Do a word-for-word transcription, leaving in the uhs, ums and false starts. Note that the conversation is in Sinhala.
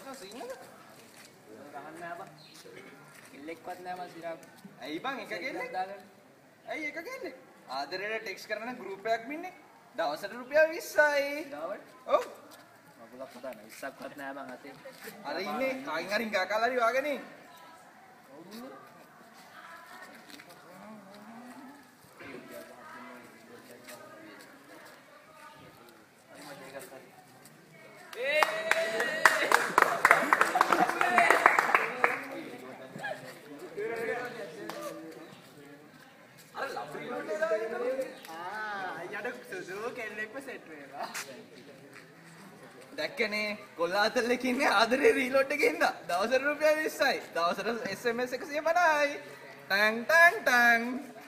සීන් එක. ගහන්න නෑ බං. කෙල්ලෙක්වත් නෑ මං සිරා. ඇයි බං එක කෙල්ලෙක් දාගන්න. ඇයි එක කෙල්ලෙක්? ආදරේට ටෙක්ස්ට් කරන ගෲප් එකක් මින්නේ. දවසට රුපියල් විස්සයි. දාවට? ඔව්. මගුලක් හදන්න විස්සක්වත් නෑ බං අතේ. අර ඉන්නේ කාගෙන් හරි ගාකාලා හරි වාගෙන ඉන්නේ. දැක්කනේ කොල්ලාතල්ලක ඉන්නේ ආදරේ රීලෝඩ් එකේ ඉඳලා දවසට රුපියල් විස්සයි දවසට එස් එම් එස් එකසිය පනහයි ටැන් ටැන් ටැන්